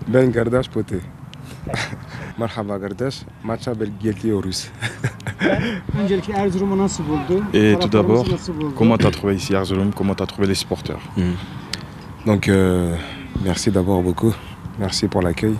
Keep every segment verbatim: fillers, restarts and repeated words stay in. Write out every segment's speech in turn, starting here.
Ben kardeş pote. Merhaba kardeş. Maça bekliyoruz. Öncelikle Erzurum'u nasıl buldu? Et tout d'abord, Taraftarımızı nasıl buldu? comment t'as trouvé ici Erzurum? Comment t'as trouvé les supporters? Mm. Donc, euh, merci d'abord beaucoup. Merci pour l'accueil.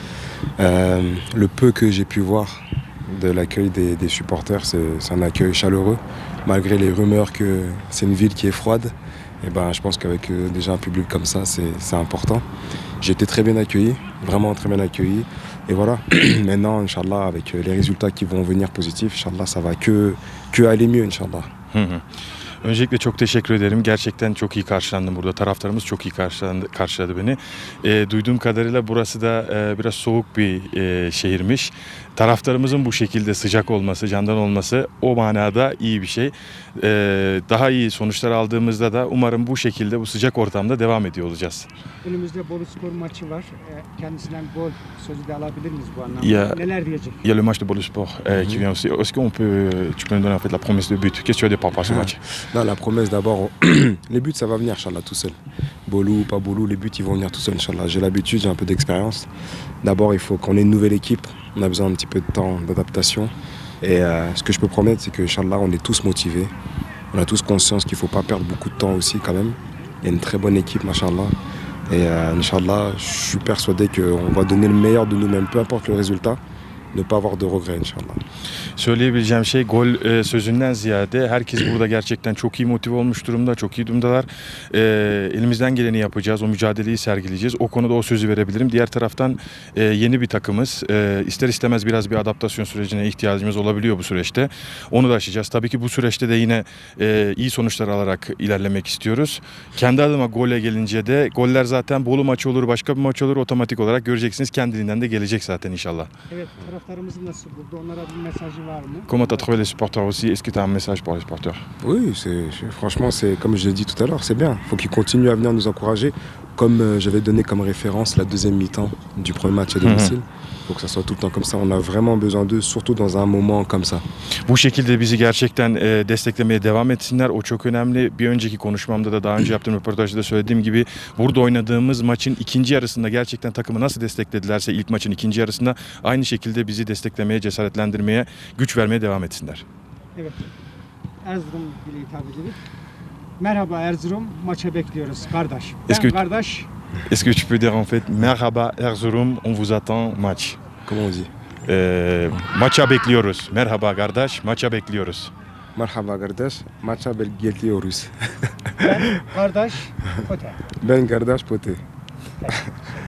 Euh, le peu que j'ai pu voir de l'accueil des, des supporters, c'est un accueil chaleureux. Malgré les rumeurs que c'est une ville qui est froide, et ben, je pense qu'avec euh, déjà un public comme ça, c'est important. J'ai été très bien accueilli, vraiment très bien accueilli. Et voilà, maintenant, Inch'Allah, avec les résultats qui vont venir positifs, Inch'Allah, ça va que, que aller mieux, Inch'Allah. Öncelikle çok teşekkür ederim. Gerçekten çok iyi karşılandım burada. Taraftarımız çok iyi karşıladı, karşıladı beni. E, duyduğum kadarıyla burası da e, biraz soğuk bir e, şehirmiş. Taraftarımızın bu şekilde sıcak olması, candan olması o manada iyi bir şey. E, daha iyi sonuçlar aldığımızda da umarım bu şekilde, bu sıcak ortamda devam ediyor olacağız. Önümüzde Boluspor maçı var. Kendisinden gol sözü de alabilir miyiz bu anlamda? Ya, Neler diyecek? Il y a le match de Boluspor euh, qui vient aussi. Est-ce qu'on peut, tu peux nous donner en fait la promesse de but? Qu'est-ce que tu as de par rapport à ce match? Non, la promesse d'abord, les buts ça va venir, Inch'Allah, tout seul. Bolou ou pas Bolou, les buts ils vont venir tout seul, Inch'Allah. J'ai l'habitude, j'ai un peu d'expérience. D'abord, il faut qu'on ait une nouvelle équipe. On a besoin un petit peu de temps d'adaptation. Et euh, ce que je peux promettre, c'est que, Inch'Allah, on est tous motivés. On a tous conscience qu'il ne faut pas perdre beaucoup de temps aussi, quand même. Il y a une très bonne équipe, Inch'Allah. Et euh, Inch'Allah, je suis persuadé qu'on va donner le meilleur de nous-mêmes, peu importe le résultat. Ne pas avoir de regret, Inch'Allah. Söyleyebileceğim şey gol e, sözünden ziyade herkes burada gerçekten çok iyi motive olmuş durumda, çok iyi durumdalar. E, elimizden geleni yapacağız, o mücadeleyi sergileyeceğiz. O konuda o sözü verebilirim. Diğer taraftan e, yeni bir takımız. E, ister istemez biraz bir adaptasyon sürecine ihtiyacımız olabiliyor bu süreçte. Onu da aşacağız. Tabii ki bu süreçte de yine e, iyi sonuçlar alarak ilerlemek istiyoruz. Kendi adıma gole gelince de goller zaten Bolu maçı olur, başka bir maç olur. Otomatik olarak göreceksiniz. Kendiliğinden de gelecek zaten inşallah. Evet, taraftarımızı nasıl buldu? Onlara bir mesajı var mı? Comment tu as trouvé les supporters aussi? Est-ce que tu as un message pour les supporters? Oui, franchement, c'est comme je l'ai dit tout à l'heure, c'est bien. Il faut qu'ils continuent à venir nous encourager. Comme euh, j'avais donné comme référence la deuxième mi-temps du premier match à domicile. Il faut que ça soit tout le temps comme ça. On a vraiment besoin d'eux, surtout dans un moment comme ça. Bu şekilde bizi gerçekten e, desteklemeye devam etsinler. O çok önemli. Bir önceki konuşmamda da daha önce yaptığım röportajda da söylediğim gibi burada oynadığımız maçın ikinci yarısında gerçekten takımı nasıl destekledilerse ilk maçın ikinci yarısında aynı şekilde bizi desteklemeye, cesaretlendirmeye, güç vermeye devam etsinler. Evet. Erzurum ile hitap edelim. Merhaba Erzurum, maça bekliyoruz kardeş. Ben Est-ce que- kardeş. Est-ce que tu peux dire en fait merhaba Erzurum, on vous attend match. Comment on dit? E, maça bekliyoruz. Merhaba kardeş, maça bekliyoruz. Merhaba kardeş. Maça bekliyoruz. Ben kardeş. Öte. Ben kardeş pote.